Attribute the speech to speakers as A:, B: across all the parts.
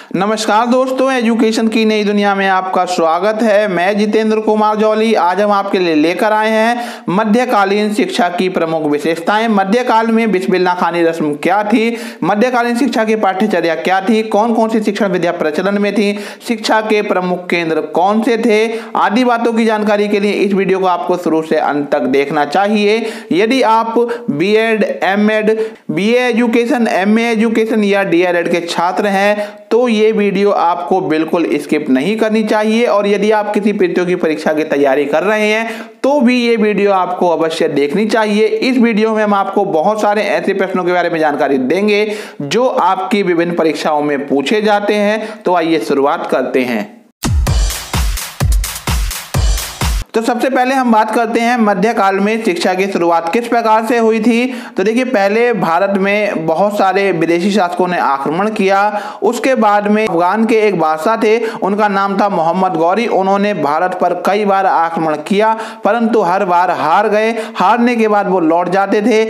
A: नमस्कार दोस्तों, एजुकेशन की नई दुनिया में आपका स्वागत है। मैं जितेंद्र कुमार जौली। आज हम आपके लिए लेकर आए हैं मध्यकालीन शिक्षा की प्रमुख विशेषताएं। मध्यकाल में बिस्मिल्लाह खानी रस्म क्या थी, मध्यकालीन शिक्षा की पाठ्यचर्या क्या थी, कौन कौन सी शिक्षण विधियां प्रचलन में थी, शिक्षा के प्रमुख केंद्र कौन से थे, आदि बातों की जानकारी के लिए इस वीडियो को आपको शुरू से अंत तक देखना चाहिए। यदि आप BEd, MEd, BA education, MA education या डीएलएड के छात्र हैं तो ये वीडियो आपको बिल्कुल स्किप नहीं करनी चाहिए। और यदि आप किसी प्रतियोगी परीक्षा की तैयारी कर रहे हैं तो भी ये वीडियो आपको अवश्य देखनी चाहिए। इस वीडियो में हम आपको बहुत सारे ऐसे प्रश्नों के बारे में जानकारी देंगे जो आपकी विभिन्न परीक्षाओं में पूछे जाते हैं। तो आइए शुरुआत करते हैं। तो सबसे पहले हम बात करते हैं मध्यकाल में शिक्षा की शुरुआत किस प्रकार से हुई थी। तो देखिए, पहले भारत में बहुत सारे विदेशी शासकों ने आक्रमण किया। उसके बाद में अफगान के एक बादशाह थे, उनका नाम था मोहम्मद गौरी। उन्होंने भारत पर कई बार आक्रमण किया परंतु हर बार हार गए। हारने के बाद वो लौट जाते थे।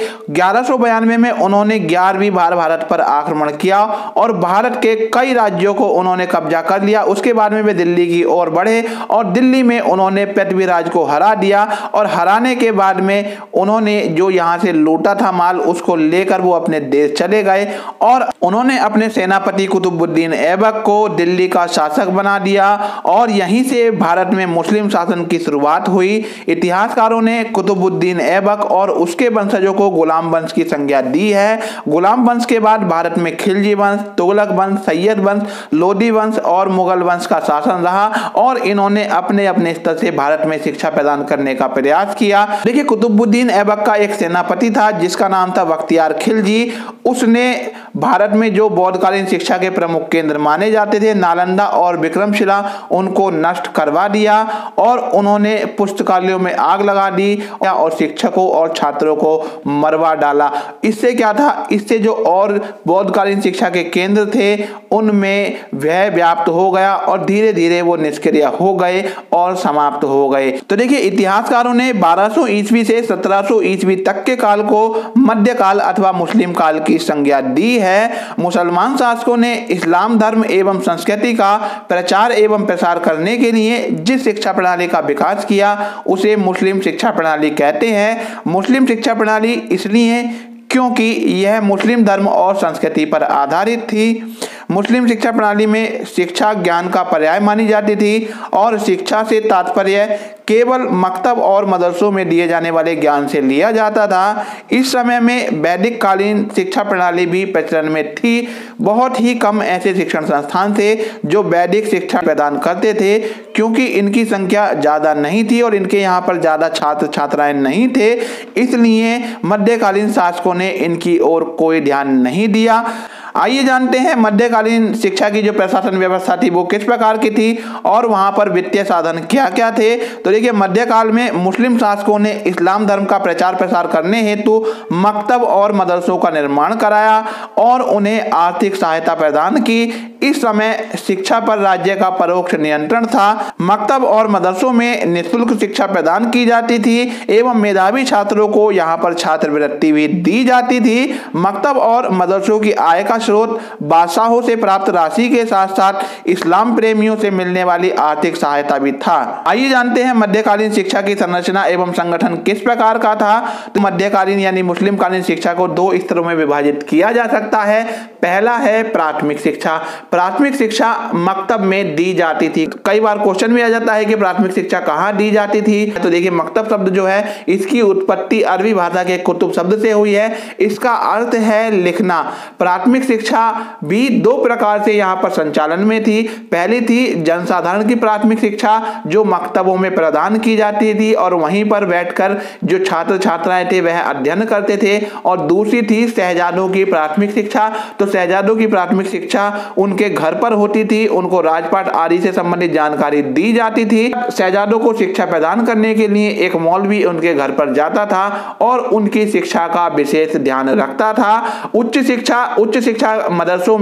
A: 1192 में उन्होंने 11वीं बार भारत पर आक्रमण किया और भारत के कई राज्यों को उन्होंने कब्जा कर लिया। उसके बाद में वे दिल्ली की ओर बढ़े और दिल्ली में उन्होंने पृथ्वी राज को हरा दिया। और हराने के बाद में उन्होंने जो यहां से लूटा था माल, उसको लेकर वो अपने देश चले गए और उन्होंने अपने सेनापति कुतुबुद्दीन ऐबक को दिल्ली का शासक बना दिया और यहीं से भारत में मुस्लिम शासन की शुरुआत हुई। इतिहासकारों ने कुतुबुद्दीन ऐबक और उसके वंशजों को गुलाम वंश की संज्ञा दी है। गुलाम वंश के बाद भारत में खिलजी वंश, तुगलक वंश, सैयद वंश, लोधी वंश और मुगल वंश का शासन रहा और इन्होंने अपने अपने स्तर से भारत में शिक्षा प्रदान करने का प्रयास किया। देखिए, कुतुबुद्दीन ऐबक का एक सेनापति था जिसका नाम था बख्तियार खिलजी। उसने भारत में जो बौद्धकालीन शिक्षा के प्रमुख केंद्र माने जाते थे, नालंदा और विक्रमशिला, उनको नष्ट करवा दिया और उन्होंने पुस्तकालयों में आग लगा दी और शिक्षकों और छात्रों को मरवा डाला। इससे क्या था, इससे जो और बौद्धकालीन शिक्षा के केंद्र थे उनमें व्यय व्याप्त हो गया और धीरे धीरे वो निष्क्रिय हो गए और समाप्त हो गए। तो देखिए, इतिहासकारों ने 1200 ईस्वी से 1700 ईस्वी तक के काल को मध्यकाल अथवा मुस्लिम काल की संज्ञा दी है। मुसलमान शासकों ने इस्लाम धर्म एवं संस्कृति का प्रचार एवं प्रसार करने के लिए जिस शिक्षा प्रणाली का विकास किया उसे मुस्लिम शिक्षा प्रणाली कहते हैं। मुस्लिम शिक्षा प्रणाली इसलिए क्योंकि यह मुस्लिम धर्म और संस्कृति पर आधारित थी। मुस्लिम शिक्षा प्रणाली में शिक्षा ज्ञान का पर्याय मानी जाती थी और शिक्षा से तात्पर्य केवल मकतब और मदरसों में दिए जाने वाले ज्ञान से लिया जाता था। इस समय में वैदिक कालीन शिक्षा प्रणाली भी प्रचलन में थी। बहुत ही कम ऐसे शिक्षण संस्थान थे जो वैदिक शिक्षा प्रदान करते थे क्योंकि इनकी संख्या ज़्यादा नहीं थी और इनके यहाँ पर ज़्यादा छात्र छात्राएं नहीं थे। इसलिए मध्यकालीन शासकों ने इनकी ओर कोई ध्यान नहीं दिया। आइए जानते हैं मध्यकालीन शिक्षा की जो प्रशासन व्यवस्था थी वो किस प्रकार की थी और वहां पर वित्तीय साधन क्या क्या थे। तो देखिए, मध्यकाल में मुस्लिम शासकों ने इस्लाम धर्म का प्रचार प्रसार करने हेतु मकतब और मदरसों का निर्माण कराया और उन्हें आर्थिक सहायता प्रदान की। इस समय शिक्षा पर राज्य का परोक्ष नियंत्रण था। मकतब और मदरसों में निःशुल्क शिक्षा प्रदान की जाती थी एवं मेधावी छात्रों को यहाँ पर छात्रवृत्ति भी दी जाती थी। मकतब और मदरसों की आय का स्रोत बादशाहों से प्राप्त राशि के साथ साथ इस्लाम प्रेमियों से मिलने वाली आर्थिक सहायता भी था। आइए जानते हैं मध्यकालीन शिक्षा की संरचना एवं संगठन किस प्रकार का था। तो मध्यकालीन यानी मुस्लिम कालीन शिक्षा को दो स्तरों में विभाजित किया जा सकता है। पहला है प्राथमिक शिक्षा। प्राथमिक शिक्षा मकतब में दी जाती थी। कई बार क्वेश्चन में आ जाता है कि प्राथमिक शिक्षा कहाँ दी जाती थी। तो देखिए, मकतब शब्द जो है इसकी उत्पत्ति अरबी भाषा के कुतुब शब्द से हुई है। इसका अर्थ है लिखना। प्राथमिक शिक्षा भी दो प्रकार से यहाँ पर संचालन में थी। पहली थी जनसाधारण की प्राथमिक शिक्षा जो मकतबों में प्रदान की जाती थी और वहीं पर बैठकर जो छात्र छात्राएं थे वह अध्ययन करते थे। और दूसरी थी शहजादों की प्राथमिक शिक्षा। तो शहजादों की प्राथमिक शिक्षा उनके घर पर होती थी, उनको राजपाट आदि से संबंधित जानकारी दी जाती थी। शहजादों को शिक्षा प्रदान करने के लिए एक मौलवी उनके घर पर जाता था और उनकी शिक्षा का विशेष ध्यान रखता था। उच्च शिक्षा मदरसों में दी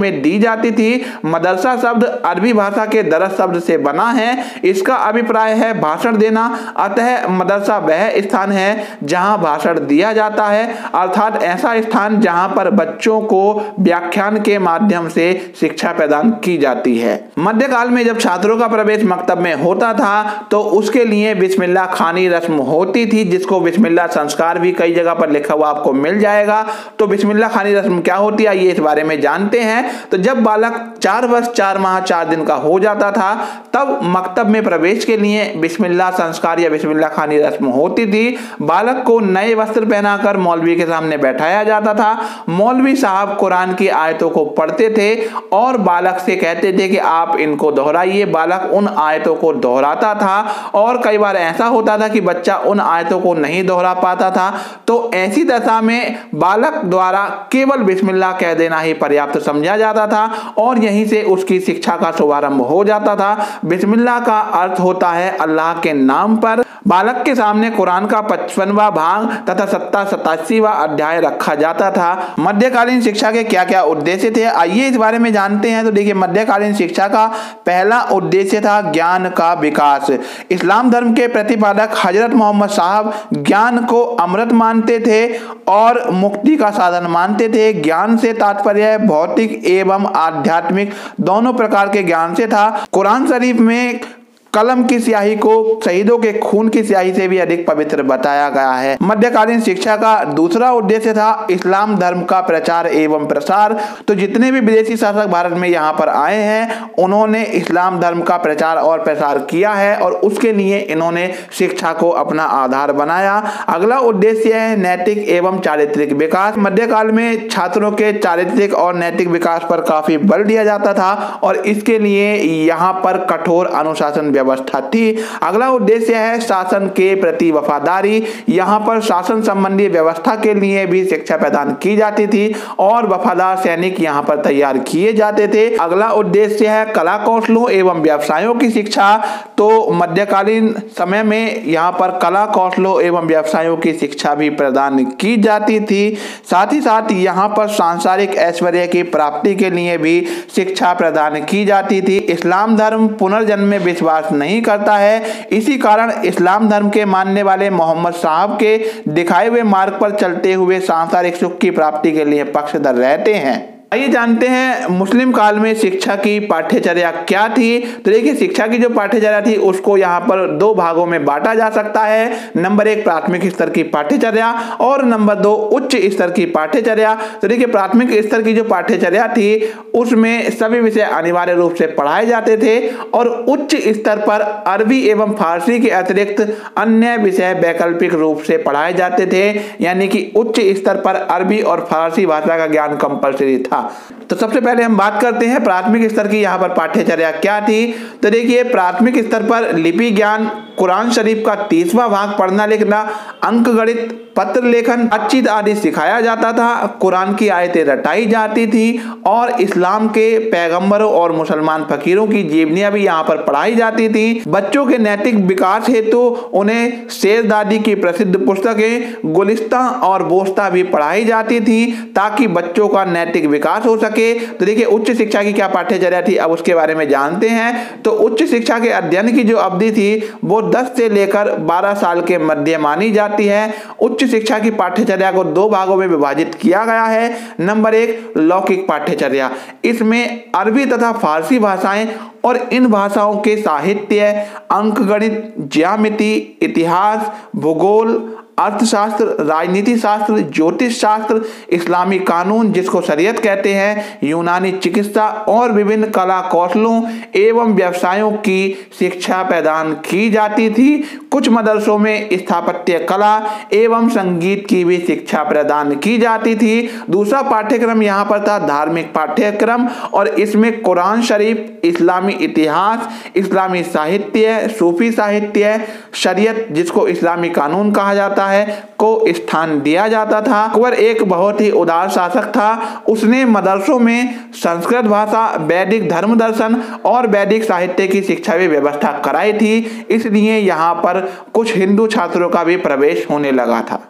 A: जाती थी। मदरसा शब्द अरबी भाषा के दरस शब्द से बना है। इसका अभिप्राय है भाषण देना, अतः मदरसा वह स्थान है जहां भाषण दिया जाता है, अर्थात ऐसा स्थान जहां पर बच्चों को व्याख्यान के माध्यम से शिक्षा प्रदान की जाती है। मध्यकाल में जब छात्रों का प्रवेश मकतब में होता था तो उसके लिए बिस्मिल्लाह खानी रस्म होती थी, जिसको बिस्मिल्लाह संस्कार भी कई जगह पर लिखा हुआ आपको मिल जाएगा। तो बिस्मिल्लाह खानी रस्म क्या होती है ये इस बारे में जानते हैं। तो जब बालक 4 वर्ष 4 माह 4 दिन का हो जाता था तब मकतब में प्रवेश के लिए बिस्मिल्लाह संस्कार या बिस्मिल्लाह खानी रस्म होती थी। बालक को नए वस्त्र पहनाकर मौलवी के सामने बैठाया जाता था। मौलवी साहब कुरान की आयतों को पढ़ते थे और बालक से कहते थे कि आप इनको दोहराइए। बालक उन आयतों को दोहराता था और कई बार ऐसा होता था कि बच्चा उन आयतों को नहीं दोहरा पाता था, तो ऐसी दशा में बालक द्वारा केवल बिस्मिल्लाह कह देना ही पर्याप्त समझा जाता था और यहीं से उसकी शिक्षा का शुभारंभ हो जाता था। बिस्मिल्लाह का अर्थ होता है अल्लाह के नाम पर। बालक के सामने कुरान का 55वां भाग तथा 87वां अध्याय रखा जाता था। मध्यकालीन शिक्षा के क्या क्या उद्देश्य थे आइए इस बारे में जानते हैं। तो देखिए, मध्यकालीन शिक्षा का पहला उद्देश्य था ज्ञान का विकास। इस्लाम धर्म के प्रतिपादक हजरत मोहम्मद साहब ज्ञान को अमृत मानते थे और मुक्ति का साधन मानते थे। ज्ञान से तात्पर्य भौतिक एवं आध्यात्मिक दोनों प्रकार के ज्ञान से था। कुरान शरीफ में कलम की स्याही को शहीदों के खून की स्याही से भी अधिक पवित्र बताया गया है। मध्यकालीन शिक्षा का दूसरा उद्देश्य था इस्लाम धर्म का प्रचार एवं प्रसार। तो जितने भी विदेशी शासक भारत में यहाँ पर आए हैं उन्होंने इस्लाम धर्म का प्रचार और प्रसार किया है और उसके लिए इन्होंने शिक्षा को अपना आधार बनाया। अगला उद्देश्य है नैतिक एवं चारित्रिक विकास। मध्यकाल में छात्रों के चारित्रिक और नैतिक विकास पर काफी बल दिया जाता था और इसके लिए यहाँ पर कठोर अनुशासन व्यवस्था थी। अगला उद्देश्य है शासन के प्रति वफादारी। यहाँ पर शासन संबंधी व्यवस्था के लिए भी शिक्षा प्रदान की जाती थी और वफादार सैनिक यहाँ पर तैयार किए जाते थे। अगला उद्देश्य है कला कौशलों एवं व्यवसायों की शिक्षा। तो मध्यकालीन समय में यहाँ पर कला कौशलों एवं व्यवसायों की शिक्षा भी प्रदान की जाती थी। साथ ही साथ यहाँ पर सांसारिक ऐश्वर्य की प्राप्ति के लिए भी शिक्षा प्रदान की जाती थी। इस्लाम धर्म पुनर्जन्म में विश्वास नहीं करता है, इसी कारण इस्लाम धर्म के मानने वाले मोहम्मद साहब के दिखाए हुए मार्ग पर चलते हुए सांसारिक सुख की प्राप्ति के लिए पक्षधर रहते हैं। आइए जानते हैं मुस्लिम काल में शिक्षा की पाठ्यचर्या क्या थी। तो देखिए, शिक्षा की जो पाठ्यचर्या थी उसको यहाँ पर 2 भागों में बांटा जा सकता है। नंबर 1 प्राथमिक स्तर की पाठ्यचर्या और नंबर 2 उच्च स्तर की पाठ्यचर्या। तो देखिए, प्राथमिक स्तर की जो पाठ्यचर्या थी उसमें सभी विषय अनिवार्य रूप से पढ़ाए जाते थे और उच्च स्तर पर अरबी एवं फारसी के अतिरिक्त अन्य विषय वैकल्पिक रूप से पढ़ाए जाते थे, यानी कि उच्च स्तर पर अरबी और फारसी भाषा का ज्ञान कंपलसरी था। तो सबसे पहले हम बात करते हैं प्राथमिक स्तर की यहाँ पर पाठ्यचर्या क्या थी। तो देखिए, प्राथमिक स्तर पर लिपि ज्ञान, कुरान शरीफ का 30वां भाग पढ़ना लिखना, अंक गणित, पत्र लेखन, बातचीत आदि सिखाया जाता था। कुरान की आयतें रटाई जाती थी और इस्लाम के पैगंबरों और मुसलमान फकीरों की जीवनियां भी यहाँ पर पढ़ाई जाती थी। बच्चों के नैतिक विकास हेतु उन्हें शेरदादी की प्रसिद्ध पुस्तकें गुलिस्ता और बोस्ता भी पढ़ाई जाती थी ताकि बच्चों का नैतिक विकास हो सके। तो देखिए, उच्च शिक्षा की क्या पाठ्यचर्या थी अब उसके बारे में जानते हैं। तो उच्च शिक्षा के अध्ययन की जो अवधि थी वो 10 से लेकर 12 साल के मध्य मानी जाती है। उच्च शिक्षा की पाठ्यचर्या को 2 भागों में विभाजित किया गया है। नंबर 1 लौकिक पाठ्यचर्या। इसमें अरबी तथा फारसी भाषाएं और इन भाषाओं के साहित्य, अंकगणित, ज्यामिति, इतिहास, भूगोल, अर्थशास्त्र, राजनीति शास्त्र, ज्योतिष शास्त्र, इस्लामी कानून जिसको शरीयत कहते हैं, यूनानी चिकित्सा और विभिन्न कला कौशलों एवं व्यवसायों की शिक्षा प्रदान की जाती थी। कुछ मदरसों में स्थापत्य कला एवं संगीत की भी शिक्षा प्रदान की जाती थी। दूसरा पाठ्यक्रम यहाँ पर था धार्मिक पाठ्यक्रम और इसमें कुरान शरीफ, इस्लामी इतिहास, इस्लामी साहित्य, सूफी साहित्य, शरीयत जिसको इस्लामी कानून कहा जाता है को स्थान दिया जाता था। अकबर एक बहुत ही उदार शासक था। उसने मदरसों में संस्कृत भाषा, वैदिक धर्म दर्शन और वैदिक साहित्य की शिक्षा की व्यवस्था कराई थी, इसलिए यहाँ पर कुछ हिंदू छात्रों का भी प्रवेश होने लगा था।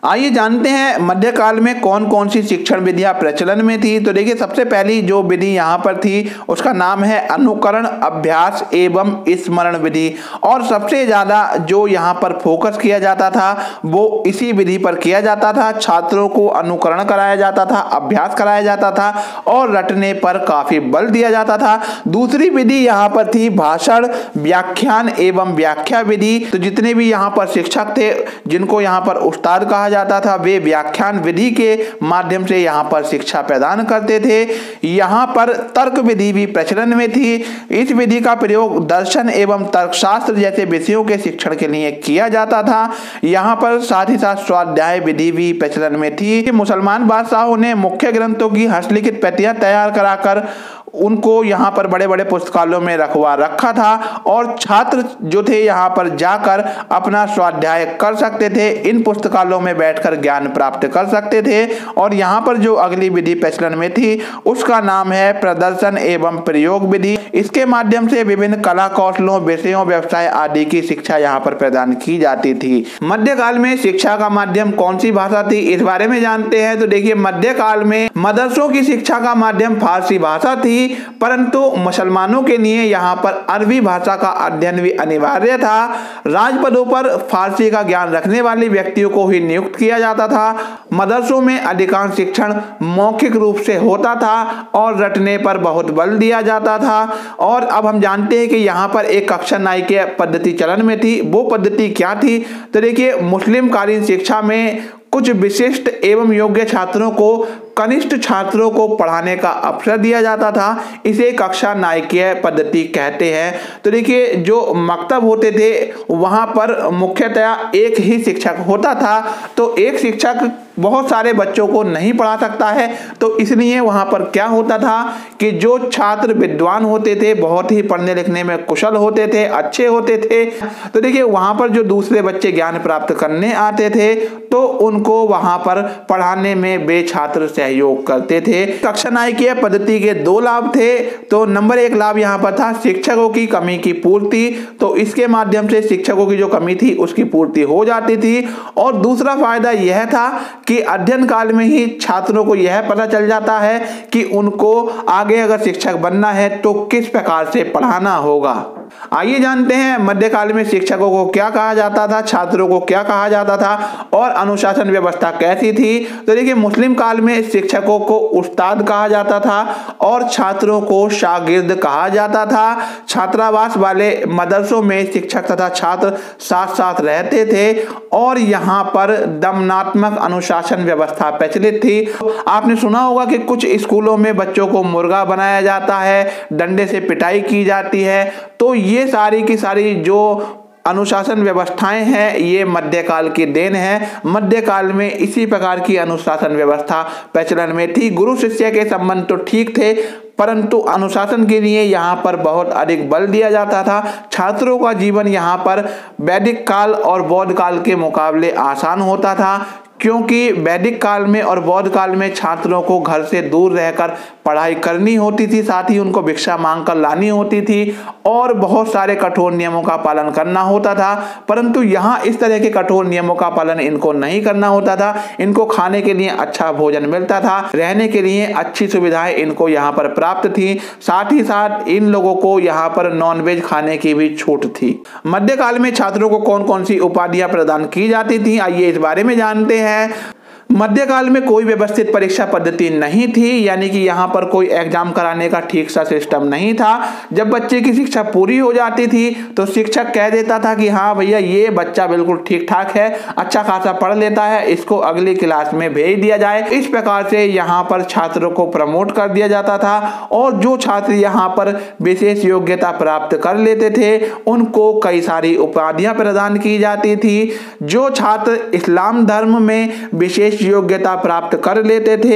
A: आइए जानते हैं मध्यकाल में कौन कौन सी शिक्षण विधियां प्रचलन में थी। तो देखिए सबसे पहली जो विधि यहाँ पर थी उसका नाम है अनुकरण, अभ्यास एवं स्मरण विधि। और सबसे ज्यादा जो यहाँ पर फोकस किया जाता था वो इसी विधि पर किया जाता था। छात्रों को अनुकरण कराया जाता था, अभ्यास कराया जाता था और रटने पर काफी बल दिया जाता था। दूसरी विधि यहाँ पर थी भाषण, व्याख्यान एवं व्याख्या विधि। तो जितने भी यहाँ पर शिक्षक थे जिनको यहाँ पर उस्ताद कहा जाता था वे व्याख्यान विधि के माध्यम से यहाँ पर शिक्षा प्रदान करते थे। यहाँ पर तर्क विधि भी प्रचलन में थी। इस विधि का प्रयोग दर्शन एवं तर्कशास्त्र जैसे विषयों के शिक्षण के लिए किया जाता था। यहाँ पर साथ ही साथ स्वाध्याय विधि भी प्रचलन में थी। मुसलमान बादशाहों ने मुख्य ग्रंथों की हस्तलिखित प्रतियां तैयार कराकर उनको यहाँ पर बड़े बड़े पुस्तकालयों में रखवा रखा था और छात्र जो थे यहाँ पर जाकर अपना स्वाध्याय कर सकते थे, इन पुस्तकालयों में बैठकर ज्ञान प्राप्त कर सकते थे। और यहाँ पर जो अगली विधि प्रचलन में थी उसका नाम है प्रदर्शन एवं प्रयोग विधि। इसके माध्यम से विभिन्न कला कौशलों, विषयों, व्यवसाय आदि की शिक्षा यहाँ पर प्रदान की जाती थी। मध्यकाल में शिक्षा का माध्यम कौन सी भाषा थी इस बारे में जानते हैं। तो देखिए मध्यकाल में मदरसों की शिक्षा का माध्यम फारसी भाषा थी, परंतु मुसलमानों के लिए यहाँ पर अरबी भाषा का अध्ययन भी अनिवार्य था। राजपदों पर फारसी का ज्ञान रखने वाले व्यक्तियों को ही नियुक्त किया जाता था। मदरसों में अधिकांश शिक्षण मौखिक रूप से होता था और रटने पर बहुत बल दिया जाता था। और अब हम जानते हैं कि यहाँ पर एक कक्षा नायिका पद्धति चलन में थी। वो पद्धति क्या थी? तो देखिए मुस्लिम कालीन शिक्षा में कुछ विशिष्ट एवं योग्य छात्रों को कनिष्ठ छात्रों को पढ़ाने का अवसर दिया जाता था। इसे कक्षा नायकीय पद्धति कहते हैं। तो देखिए जो मकतब होते थे वहां पर मुख्यतया एक ही शिक्षक होता था। तो एक शिक्षक बहुत सारे बच्चों को नहीं पढ़ा सकता है, तो इसलिए वहां पर क्या होता था कि जो छात्र विद्वान होते थे, बहुत ही पढ़ने लिखने में कुशल होते थे, अच्छे होते थे, तो देखिए वहां पर जो दूसरे बच्चे ज्ञान प्राप्त करने आते थे तो उनको वहां पर पढ़ाने में वे छात्र सहयोग करते थे। कक्षा नायकीय पद्धति के दो लाभ थे। तो नंबर एक लाभ यहाँ पर था शिक्षकों की कमी की पूर्ति। तो इसके माध्यम से शिक्षकों की जो कमी थी उसकी पूर्ति हो जाती थी। और दूसरा फायदा यह था कि अध्ययन काल में ही छात्रों को यह पता चल जाता है कि उनको आगे अगर शिक्षक बनना है तो किस प्रकार से पढ़ाना होगा। आइए जानते हैं मध्यकाल में शिक्षकों को क्या कहा जाता था, छात्रों को क्या कहा जाता था और अनुशासन व्यवस्था कैसी थी। तो देखिए मुस्लिम काल में शिक्षकों को उस्ताद कहा जाता था और छात्रों को शागिर्द कहा जाता था। छात्रावास वाले मदरसों में शिक्षक तथा छात्र साथ साथ रहते थे और यहाँ पर दमनात्मक अनुशासन व्यवस्था प्रचलित थी। आपने सुना होगा कि कुछ स्कूलों में बच्चों को मुर्गा बनाया जाता है, डंडे से पिटाई की जाती है। तो ये सारी की सारी जो अनुशासन व्यवस्थाएं हैं ये मध्यकाल की देन है। मध्यकाल में इसी प्रकार की अनुशासन व्यवस्था प्रचलन में थी। गुरु शिष्य के संबंध तो ठीक थे, परंतु अनुशासन के लिए यहाँ पर बहुत अधिक बल दिया जाता था। छात्रों का जीवन यहाँ पर वैदिक काल और बौद्ध काल के मुकाबले आसान होता था, क्योंकि वैदिक काल में और बौद्ध काल में छात्रों को घर से दूर रहकर पढ़ाई करनी होती थी, साथ ही उनको भिक्षा मांगकर लानी होती थी और बहुत सारे कठोर नियमों का पालन करना होता था। परंतु यहाँ इस तरह के कठोर नियमों का पालन इनको नहीं करना होता था। इनको खाने के लिए अच्छा भोजन मिलता था, रहने के लिए अच्छी सुविधाएं इनको यहाँ पर प्राप्त थी। साथ ही साथ इन लोगों को यहाँ पर नॉनवेज खाने की भी छूट थी। मध्यकाल में छात्रों को कौन कौन सी उपाधियां प्रदान की जाती थी, आइए इस बारे में जानते हैं। मध्यकाल में कोई व्यवस्थित परीक्षा पद्धति नहीं थी, यानी कि यहाँ पर कोई एग्जाम कराने का ठीक सा सिस्टम नहीं था। जब बच्चे की शिक्षा पूरी हो जाती थी तो शिक्षक कह देता था कि हाँ भैया ये बच्चा बिल्कुल ठीक ठाक है, अच्छा खासा पढ़ लेता है, इसको अगली क्लास में भेज दिया जाए। इस प्रकार से यहाँ पर छात्रों को प्रमोट कर दिया जाता था और जो छात्र यहाँ पर विशेष योग्यता प्राप्त कर लेते थे उनको कई सारी उपाधियां प्रदान की जाती थी। जो छात्र इस्लाम धर्म में विशेष योग्यता प्राप्त कर लेते थे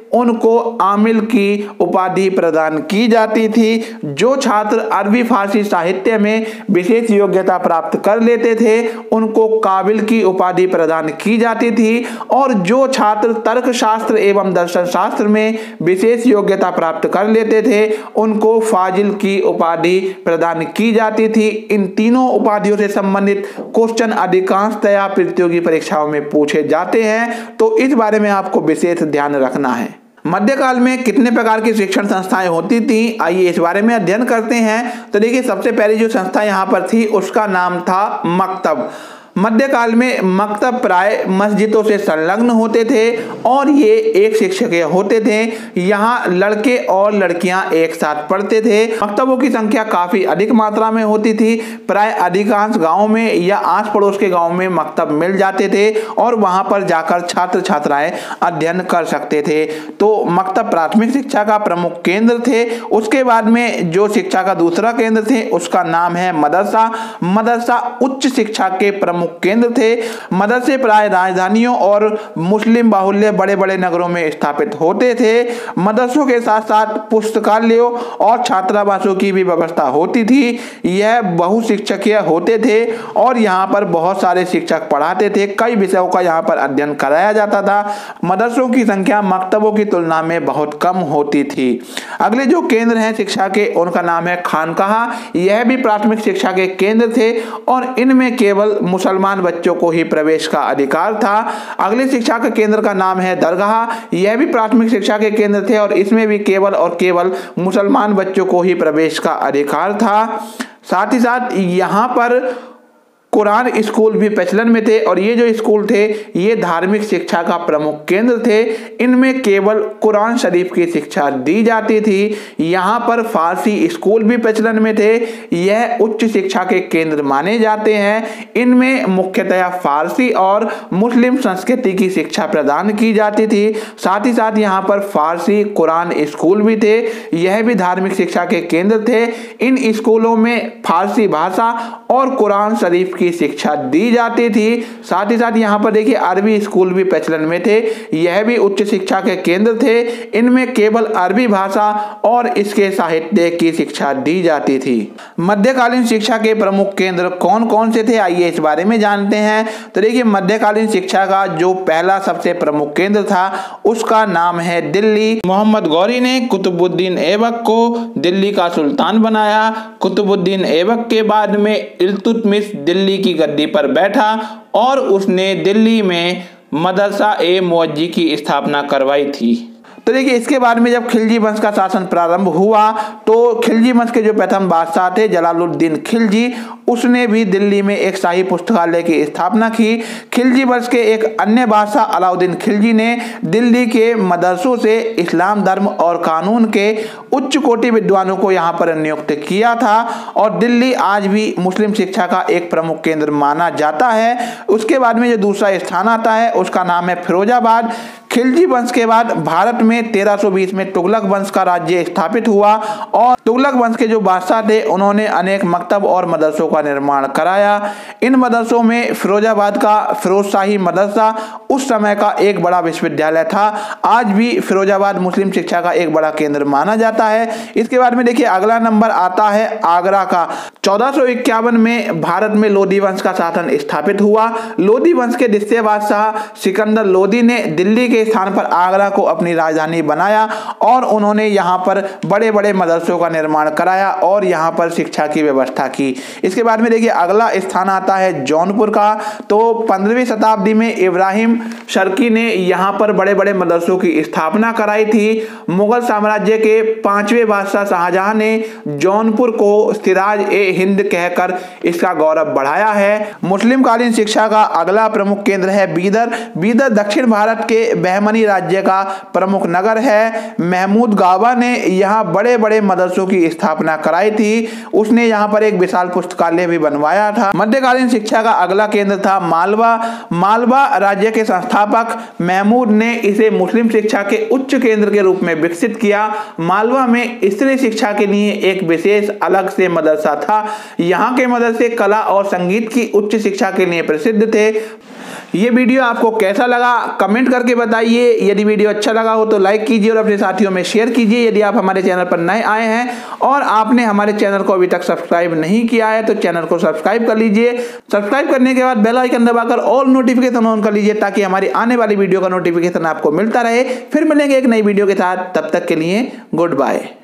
A: उनको आमिल की उपाधि प्रदान की जाती थी। जो छात्र अरबी फारसी साहित्य में विशेष योग्यता प्राप्त कर लेते थे उनको काबिल की उपाधि प्रदान की जाती थी, और जो छात्र तर्कशास्त्र एवं दर्शन शास्त्र में विशेष योग्यता प्राप्त कर लेते थे उनको फाजिल की उपाधि प्रदान की जाती थी। इन तीनों उपाधियों से संबंधित क्वेश्चन अधिकांशतया प्रतियोगी परीक्षाओं में पूछे जाते हैं, तो इस बारे में आपको विशेष ध्यान रखना है। मध्यकाल में कितने प्रकार की शिक्षण संस्थाएं होती थी, आइए इस बारे में अध्ययन करते हैं। तो देखिए, सबसे पहली जो संस्था यहाँ पर थी उसका नाम था मकतब। मध्यकाल में मकतब प्राय मस्जिदों से संलग्न होते थे और ये एक शिक्षक होते थे। यहाँ लड़के और लड़कियां एक साथ पढ़ते थे। मकतबों की संख्या काफी अधिक मात्रा में होती थी। प्राय अधिकांश गांवों में या आस पड़ोस के गांव में मकतब मिल जाते थे और वहां पर जाकर छात्र छात्राएं अध्ययन कर सकते थे। तो मकतब प्राथमिक शिक्षा का प्रमुख केंद्र थे। उसके बाद में जो शिक्षा का दूसरा केंद्र थे उसका नाम है मदरसा। मदरसा उच्च शिक्षा के प्रमुख केंद्र थे। मदरसे प्राय राजधानियों और मुस्लिम बाहुल्य बड़े बड़े नगरों में स्थापित होते थे। मदरसों के साथ साथ पुस्तकालयों और छात्रावासों की भी व्यवस्था होती थी। यह बहुशिक्षकीय होते थे और यहाँ पर बहुत सारे शिक्षक पढ़ाते थे। कई विषयों का यहाँ पर अध्ययन कराया जाता था। मदरसों की संख्या मकतबों की तुलना में बहुत कम होती थी। अगले जो केंद्र हैं शिक्षा के उनका नाम है खानकाह। यह भी प्राथमिक शिक्षा के केंद्र थे और इनमें केवल मुसलमान बच्चों को ही प्रवेश का अधिकार था। अगले शिक्षा के केंद्र का नाम है दरगाह। यह भी प्राथमिक शिक्षा के केंद्र थे और इसमें भी केवल और केवल मुसलमान बच्चों को ही प्रवेश का अधिकार था। साथ ही साथ यहाँ पर कुरान स्कूल भी प्रचलन में थे और ये जो स्कूल थे ये धार्मिक शिक्षा का प्रमुख केंद्र थे। इनमें केवल कुरान शरीफ की शिक्षा दी जाती थी। यहाँ पर फारसी स्कूल भी प्रचलन में थे। यह उच्च शिक्षा के केंद्र माने जाते हैं। इनमें मुख्यतया फारसी और मुस्लिम संस्कृति की शिक्षा प्रदान की जाती थी। साथ ही साथ यहाँ पर फारसी कुरान स्कूल भी थे। यह भी धार्मिक शिक्षा के केंद्र थे। इन स्कूलों में फारसी भाषा और कुरान शरीफ की शिक्षा दी जाती थी। साथ ही साथ यहाँ पर देखिए अरबी स्कूल भी प्रचलन में थे। यह भी उच्च शिक्षा के केंद्र थे। इनमें केवल अरबी भाषा और इसके साहित्य की शिक्षा दी जाती थी। मध्यकालीन शिक्षा के प्रमुख केंद्र कौन कौन से थे, आइए इस बारे में जानते हैं। तो देखिए, मध्यकालीन शिक्षा का जो पहला सबसे प्रमुख केंद्र था उसका नाम है दिल्ली। मोहम्मद गौरी ने कुतुबुद्दीन ऐबक को दिल्ली का सुल्तान बनाया। कुतुबुद्दीन ऐबक के बाद में इल्तुतमिश दिल्ली की गद्दी पर बैठा और उसने दिल्ली में मदरसा ए मुअज्जी की स्थापना करवाई थी। तो देखिए, इसके बाद में जब खिलजी वंश का शासन प्रारंभ हुआ तो खिलजी वंश के जो प्रथम बादशाह थे जलालुद्दीन खिलजी, उसने भी दिल्ली में एक शाही पुस्तकालय की स्थापना की। खिलजी वंश के एक अन्य बादशाह अलाउद्दीन खिलजी ने दिल्ली के मदरसों से इस्लाम धर्म और कानून के उच्च कोटि विद्वानों को यहाँ पर नियुक्त किया था और दिल्ली आज भी मुस्लिम शिक्षा का एक प्रमुख केंद्र माना जाता है। उसके बाद में जो दूसरा स्थान आता है उसका नाम है फिरोजाबाद। खिलजी वंश के बाद भारत में 1320 में तुगलक वंश का राज्य स्थापित हुआ और तुगलक वंश के जो बादशाह थे उन्होंने अनेक मकतब और मदरसों का निर्माण कराया। इन मदरसों में फिरोजाबाद का फिरोजशाही मदरसा उस समय का एक बड़ा विश्वविद्यालय था। आज भी फिरोजाबाद मुस्लिम शिक्षा का एक बड़ा केंद्र माना जाता है। इसके बाद में देखिए अगला नंबर आता है आगरा का। 1451 में भारत में लोधी वंश का शासन स्थापित हुआ। लोधी वंश के द्वितीय बादशाह सिकंदर लोधी ने दिल्ली के स्थान पर आगरा को अपनी राजधानी बनाया और उन्होंने यहाँ पर बड़े बड़े मदरसों का निर्माण कराया और यहाँ पर शिक्षा की व्यवस्था की। इसके बाद में देखिए अगला स्थान आता है जौनपुर का। तो 15वीं शताब्दी में इब्राहिम शर्की ने यहाँ पर बड़े बड़े मदरसों की स्थापना कराई थी। मुगल साम्राज्य के 5वें बादशाह शाहजहां ने जौनपुर को सिराज ए हिंद कहकर इसका गौरव बढ़ाया है। मुस्लिम कालीन शिक्षा का अगला प्रमुख केंद्र है बीदर। बीदर दक्षिण भारत के बहमनी राज्य का प्रमुख नगर है। महमूद गावा ने यहाँ बड़े बड़े मदरसों की स्थापना कराई थी। उसने यहाँ पर एक विशाल पुस्तकालय भी बनवाया था। मध्यकालीन शिक्षा का अगला केंद्र था मालवा। मालवा राज्य के संस्थापक महमूद ने इसे मुस्लिम शिक्षा के उच्च केंद्र के रूप में विकसित किया। मालवा में स्त्री शिक्षा के लिए एक विशेष अलग से मदरसा था। यहाँ के मदरसे कला और संगीत की उच्च शिक्षा के लिए प्रसिद्ध थे। ये वीडियो आपको कैसा लगा कमेंट करके बताइए। यदि वीडियो अच्छा लगा हो तो लाइक कीजिए और अपने साथियों में शेयर कीजिए। यदि आप हमारे चैनल पर नए आए हैं और आपने हमारे चैनल को अभी तक सब्सक्राइब नहीं किया है तो चैनल को सब्सक्राइब कर लीजिए। सब्सक्राइब करने के बाद बेल आइकन दबाकर ऑल नोटिफिकेशन ऑन कर लीजिए ताकि हमारी आने वाली वीडियो का नोटिफिकेशन आपको मिलता रहे। फिर मिलेंगे एक नई वीडियो के साथ, तब तक के लिए गुड बाय।